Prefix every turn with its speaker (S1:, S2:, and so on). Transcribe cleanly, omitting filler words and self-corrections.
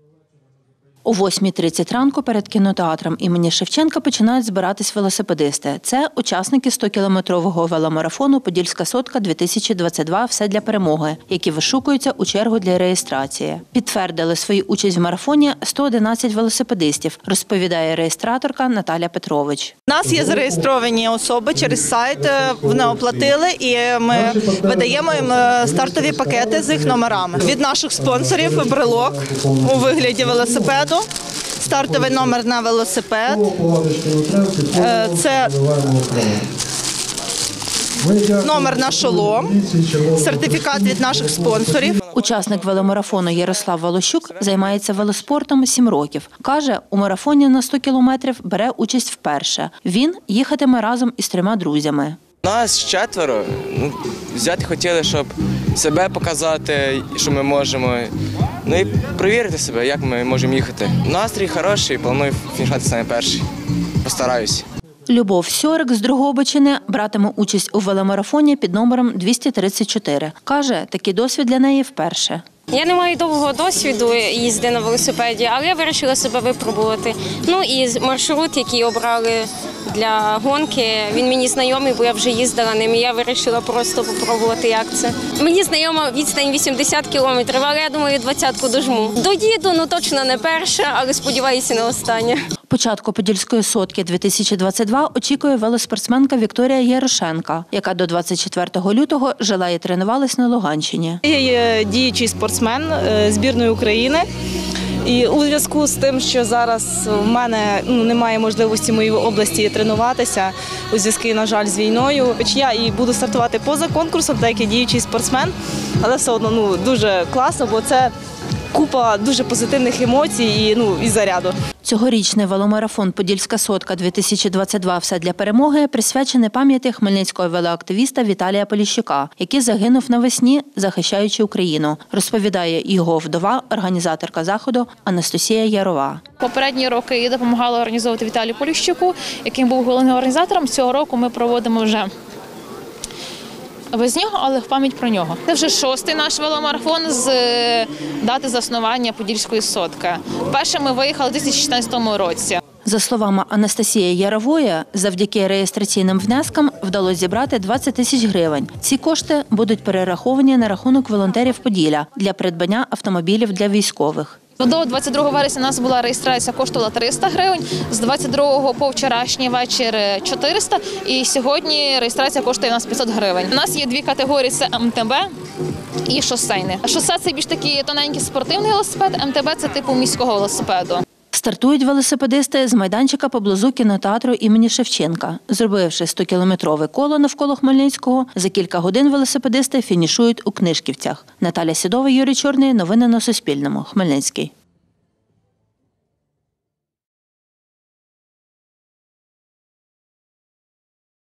S1: О 8:30 ранку перед кінотеатром імені Шевченка починають збиратись велосипедисти. Це учасники 100-кілометрового веломарафону «Подільська сотка-2022. Все для перемоги», які вишукуються у чергу для реєстрації. Підтвердили свою участь в марафоні 111 велосипедистів, розповідає реєстраторка Наталя Петрович.
S2: У нас є зареєстровані особи через сайт, вони оплатили і ми видаємо їм стартові пакети з їх номерами. Від наших спонсорів брелок у вигляді велосипеду. Стартовий номер на велосипед, це номер на шолом, сертифікат від наших спонсорів.
S1: Учасник веломарафону Ярослав Волощук займається велоспортом 7 років. Каже, у марафоні на 100 кілометрів бере участь вперше. Він їхатиме разом із 3 друзями.
S3: Нас 4. Взяти хотіли, щоб себе показати, що ми можемо. Ну і перевірити себе, як ми можемо їхати. Настрій хороший, планую фінішувати саме перший. Постараюсь.
S1: Любов Сьорик з Дрогобичини братиме участь у веломарафоні під номером 234. Каже, такий досвід для неї вперше.
S4: Я не маю довгого досвіду їзди на велосипеді, але я вирішила себе випробувати. Ну і маршрут, який обрали для гонки, він мені знайомий, бо я вже їздила ним, і я вирішила просто спробувати, як це. Мені знайома відстань 80 кілометрів, але я думаю, 20-ку дожму. Доїду, точно не перша, але сподіваюся, не остання.
S1: Початку Подільської сотки 2022 очікує велоспортсменка Вікторія Ярошенка, яка до 24 лютого жила і тренувалась на Луганщині.
S2: Я є діючий спортсмен збірної України. І у зв'язку з тим, що зараз в мене немає можливості в моїй області тренуватися у зв'язку, на жаль, з війною, я і буду стартувати поза конкурсом, так як діючий спортсмен, але все одно дуже класно, бо це купа дуже позитивних емоцій і заряду.
S1: Цьогорічний веломарафон «Подільська сотка-2022. Все для перемоги» присвячений пам'яті хмельницького велоактивіста Віталія Поліщука, який загинув навесні, захищаючи Україну, розповідає його вдова, організаторка заходу Анастасія Ярова.
S5: Попередні роки я допомагала організовувати Віталію Поліщуку, яким був головним організатором. Цього року ми проводимо вже без нього, але в пам'ять про нього. Це вже 6-й наш веломарафон з дати заснування Подільської сотки. Перше ми виїхали у 2016 році.
S1: За словами Анастасії Ярової, завдяки реєстраційним внескам вдалося зібрати 20 тисяч гривень. Ці кошти будуть перераховані на рахунок волонтерів Поділля для придбання автомобілів для військових.
S5: До 22 вересня у нас була реєстрація, коштувала 300 гривень, з 22 по вчорашній вечір 400, і сьогодні реєстрація коштує у нас 500 гривень. У нас є 2 категорії – це МТБ і шосейний. Шосе – це більш такий тоненький спортивний велосипед, МТБ – це типу міського велосипеду.
S1: Стартують велосипедисти з майданчика поблизу кінотеатру імені Шевченка. Зробивши 100-кілометрове коло навколо Хмельницького, за кілька годин велосипедисти фінішують у Книжківцях. Наталя Сідова, Юрій Чорний. Новини на Суспільному. Хмельницький.